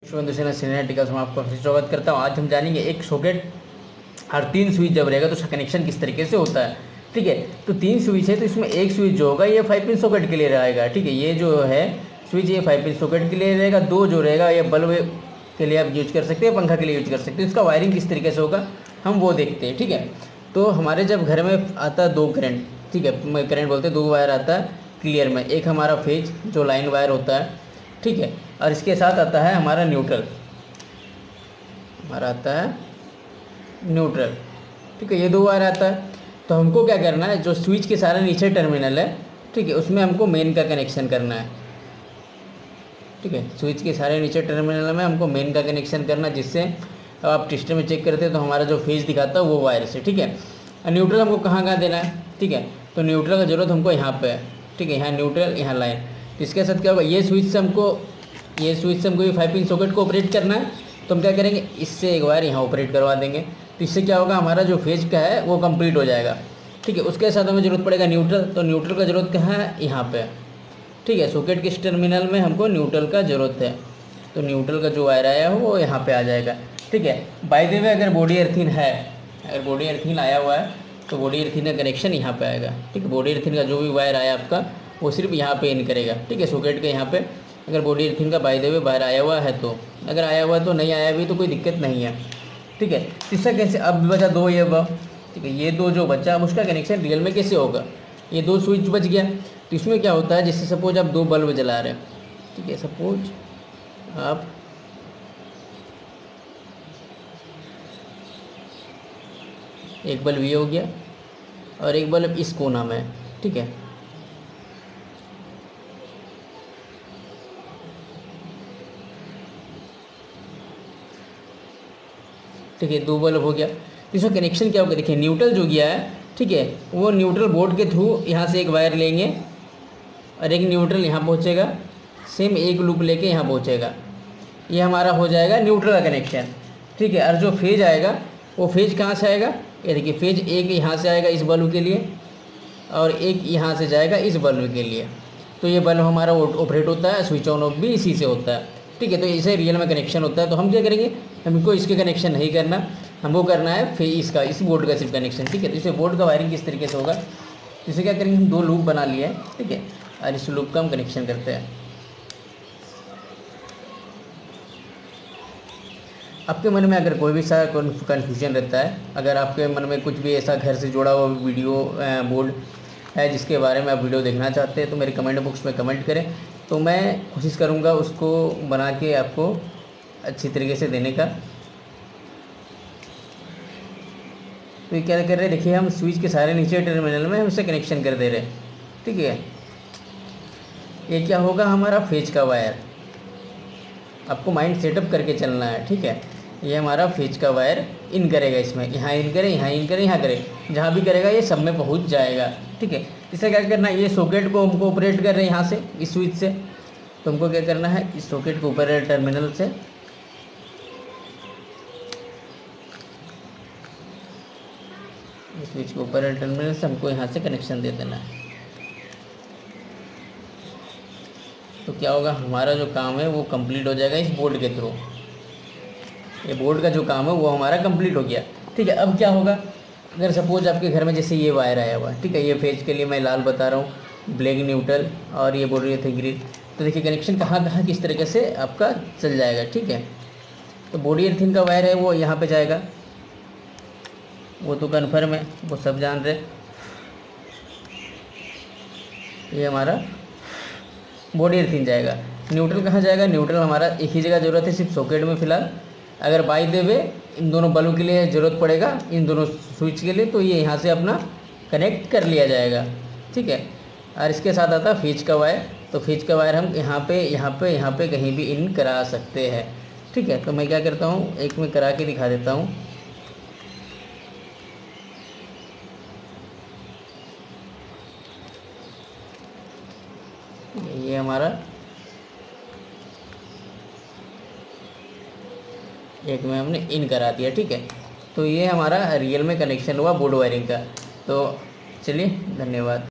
सिनेटिका में आपका फिर स्वागत करता हूँ। आज हम जानेंगे एक सॉकेट और 3 स्विच जब रहेगा तो उसका कनेक्शन किस तरीके से होता है। ठीक है, तो 3 स्विच है तो इसमें एक स्विच जो होगा ये 5 पिन सॉकेट के लिए रहेगा। ठीक है, ये जो है स्विच ये 5 पिन सॉकेट के लिए रहेगा। 2 जो रहेगा ये बल्ब के लिए आप यूज कर सकते हैं, पंखा के लिए यूज कर सकते हैं। इसका वायरिंग किस तरीके से होगा हम वो देखते हैं। ठीक है, तो हमारे जब घर में आता है 2 करंट, ठीक है करंट बोलते हैं, 2 वायर आता है क्लियर में। एक हमारा फेज जो लाइन वायर होता है, ठीक है, और इसके साथ आता है हमारा न्यूट्रल, हमारा आता है न्यूट्रल। ठीक है, ये 2 वायर आता है। तो हमको क्या करना है, जो स्विच के सारे नीचे टर्मिनल है, ठीक है, उसमें हमको मेन का कनेक्शन करना है। ठीक है, स्विच के सारे नीचे टर्मिनल में हमको मेन का कनेक्शन करना है, जिससे अब आप टेस्टर में चेक करते हैं तो हमारा जो फेज दिखाता है वो वायर से। ठीक है, न्यूट्रल हमको कहाँ कहाँ देना है। ठीक है, तो न्यूट्रल का ज़रूरत हमको यहाँ पे है। ठीक है, यहाँ न्यूट्रल, यहाँ लाइन। तो इसके साथ क्या होगा, ये स्विच से हमको ये 5 पिन सॉकेट को ऑपरेट करना है। तो हम क्या करेंगे, इससे एक वायर यहाँ ऑपरेट करवा देंगे। तो इससे क्या होगा, हमारा जो फेज का है वो कंप्लीट हो जाएगा। ठीक है, उसके साथ हमें ज़रूरत पड़ेगा न्यूट्रल। तो न्यूट्रल का ज़रूरत कहाँ है, यहाँ पे। ठीक है, सॉकेट के इस टर्मिनल में हमको न्यूट्रल का ज़रूरत है। तो न्यूट्रल का जो वायर आया हो वो यहाँ पे आ जाएगा। ठीक है, बाय द वे अगर बॉडी अर्थिंग है, अगर बॉडी अर्थिंग आया हुआ है तो बॉडी अर्थिंग का कनेक्शन यहाँ पे आएगा। ठीक है, बॉडी अर्थिंग का जो भी वायर आया आपका वो सिर्फ यहाँ पे इन करेगा। ठीक है, सॉकेट के यहाँ पे अगर बॉडी अर्थिंग का बाय द वे बाहर आया हुआ है तो, अगर आया हुआ है तो, नहीं आया भी तो कोई दिक्कत नहीं है। ठीक है, इससे कैसे, अब बचा 2 ये अब। ठीक है, ये 2 जो बचा अब उसका कनेक्शन रियल में कैसे होगा। ये 2 स्विच बच गया। तो इसमें क्या होता है, जैसे सपोज आप 2 बल्ब जला रहे हैं। ठीक है, सपोज आप एक बल्ब ये हो गया और एक बल्ब इस कोना में। ठीक है, ठीक है, 2 बल्ब हो गया। तो इसका कनेक्शन क्या होगा, देखिए न्यूट्रल जो गया है, ठीक है, वो न्यूट्रल बोर्ड के थ्रू यहाँ से एक वायर लेंगे और एक न्यूट्रल यहाँ पहुँचेगा, सेम एक लूप लेके यहाँ पहुँचेगा। ये हमारा हो जाएगा न्यूट्रल का कनेक्शन। ठीक है, और जो फेज आएगा वो फेज कहाँ से आएगा, ये देखिए फेज एक यहाँ से आएगा इस बल्ब के लिए और एक यहाँ से जाएगा इस बल्ब के लिए। तो ये बल्ब हमारा ऑपरेट होता है, स्विच ऑन ऑफ भी इसी से होता है। ठीक है, तो इसे रियल में कनेक्शन होता है। तो हम क्या करेंगे, हमको इसके कनेक्शन नहीं करना, हमको करना है फिर इसका, इस बोर्ड का सिर्फ कनेक्शन। ठीक है, तो इसे बोर्ड का वायरिंग किस तरीके से होगा, इसे क्या करेंगे, हम 2 लूप बना लिए हैं। ठीक है, और इस लूप का हम कनेक्शन करते हैं। आपके मन में अगर कोई भी सा कन्फ्यूजन रहता है, अगर आपके मन में कुछ भी ऐसा घर से जुड़ा हुआ वीडियो बोर्ड है जिसके बारे में आप वीडियो देखना चाहते हैं, तो मेरे कमेंट बॉक्स में कमेंट करें, तो मैं कोशिश करूँगा उसको बना के आपको अच्छी तरीके से देने का। तो ये क्या कर रहे हैं, देखिए हम स्विच के सारे नीचे टर्मिनल में हम इसे कनेक्शन कर दे रहे हैं। ठीक है, ये क्या होगा, हमारा फेज का वायर। आपको माइंड सेटअप करके चलना है। ठीक है, ये हमारा फेज का वायर इन करेगा, इसमें यहाँ इन करे, यहाँ इन करे, यहाँ करे, जहाँ भी करेगा ये सब में पहुँच जाएगा। ठीक है, इसे क्या करना है, ये सॉकेट को हमको ऑपरेट कर रहे हैं यहाँ से, इस स्विच से। तो हमको क्या करना है, इस सॉकेट को ऊपर टर्मिनल से स्विच को ऊपर टर्मिनल से हमको यहाँ से कनेक्शन दे देना है। तो क्या होगा, हमारा जो काम है वो कंप्लीट हो जाएगा इस बोर्ड के थ्रू। ये बोर्ड का जो काम है वो हमारा कंप्लीट हो गया। ठीक है, अब क्या होगा, अगर सपोज आपके घर में जैसे ये वायर आया हुआ है, ठीक है, ये फेज के लिए मैं लाल बता रहा हूँ, ब्लैक न्यूट्रल, और ये बोल रही थी ग्रीन। तो देखिए कनेक्शन कहाँ कहाँ किस तरीके से आपका चल जाएगा। ठीक है, तो बॉडी अर्थिंग का वायर है वो यहाँ पे जाएगा, वो तो कन्फर्म है, वो सब जान रहे। ये हमारा बॉडी अर्थिंग जाएगा। न्यूट्रल कहाँ जाएगा, न्यूट्रल हमारा एक ही जगह ज़रूरत है, सिर्फ सॉकेट में फ़िलहाल। अगर बाय द वे इन दोनों बल्ब के लिए ज़रूरत पड़ेगा, इन दोनों स्विच के लिए, तो ये यहाँ से अपना कनेक्ट कर लिया जाएगा। ठीक है, और इसके साथ आता है फेज का वायर। तो फेज का वायर हम यहाँ पे यहाँ पे यहाँ पे कहीं भी इन करा सकते हैं। ठीक है, तो मैं क्या करता हूँ, एक में करा के दिखा देता हूँ। ये हमारा एक में हमने इन करा दिया। ठीक है, तो ये हमारा रियल में कनेक्शन हुआ बोर्ड वायरिंग का। तो चलिए, धन्यवाद।